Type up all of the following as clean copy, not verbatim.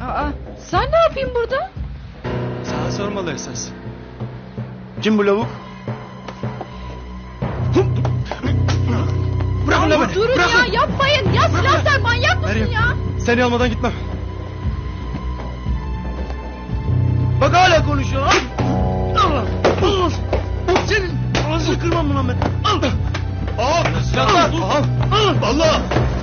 Aa, sen ne yapayım burada? Sana sormalı esas. Kim bu lavuk? Bırakın lan beni. Durun Bırakın. ya, yapmayın. Ya Silahtar, manyak mısın Meryem, ya? seni almadan gitmem. Bak hala konuşuyor lan. Allah. Senin ağzını kırmam mı lan ben? Al. Ağam. Silahlar. Ağam. Allah.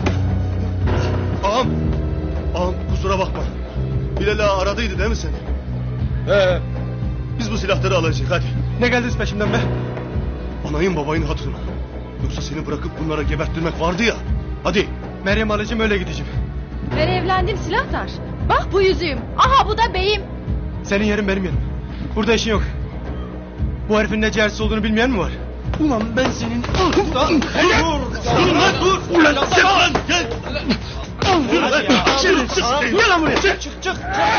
Ağam. Ağam kusura bakma. Bilal ağa aradıydı değil mi seni? Biz bu silahları alacağız hadi. Ne geldiniz peşimden be? Anayın babayın hatırına. Yoksa seni bırakıp bunlara geberttirmek vardı ya. Hadi. Meryem alacağım öyle gideceğim. Ben evlendim Silahtar. Bak bu yüzüğüm. Aha bu da beyim. Senin yerin benim yerim. Burada işin yok. Bu herifin ne ciğersiz olduğunu bilmeyen mi var? Ulan ben senin... Dur lan dur. Ulan sen lan gel. Dur lan. Gel lan buraya. Çık.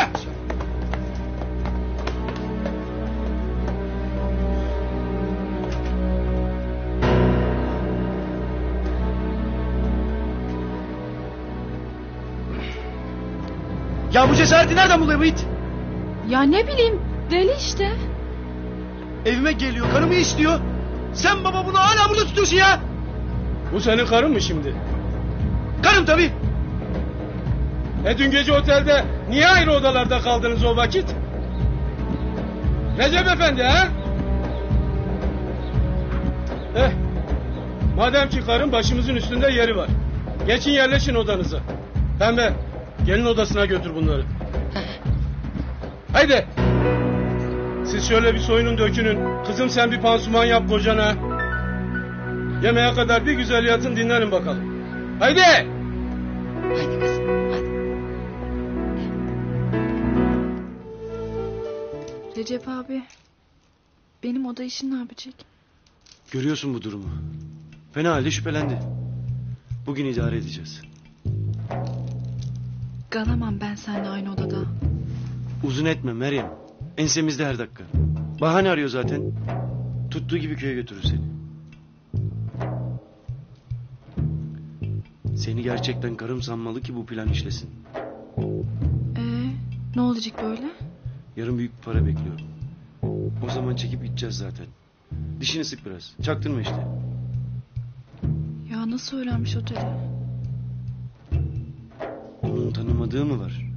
Ya bu cesareti nereden buluyor bu it? Ya ne bileyim, deli işte. Evime geliyor, karımı istiyor. Sen baba bunu hala burada tutuyorsun ya. Bu senin karın mı şimdi? Karım tabii. Dün gece otelde niye ayrı odalarda kaldınız o vakit? Recep Efendi ha? Madem ki karın başımızın üstünde yeri var. Geçin yerleşin odanıza. Pembe, gelin odasına götür bunları. Haydi. Siz şöyle bir soyunun dökünün. Kızım sen bir pansuman yap kocana. Yemeğe kadar bir güzel yatın dinlenin bakalım. Haydi. Hadi kızım, hadi. Recep abi, benim oda işini ne yapacak? Görüyorsun bu durumu. Fena halde şüphelendi. Bugün idare edeceğiz. Kalamam ben seninle aynı odada. Uzun etme Meryem. Ensemizde her dakika. Bahane arıyor zaten. Tuttuğu gibi köye götürür seni. Seni gerçekten karım sanmalı ki bu plan işlesin. Ne olacak böyle? Yarın büyük bir para bekliyorum. O zaman çekip gideceğiz zaten. Dişini sık biraz. Çaktırma işte. Ya nasıl öğrenmiş oteli? Onun tanımadığı mı var?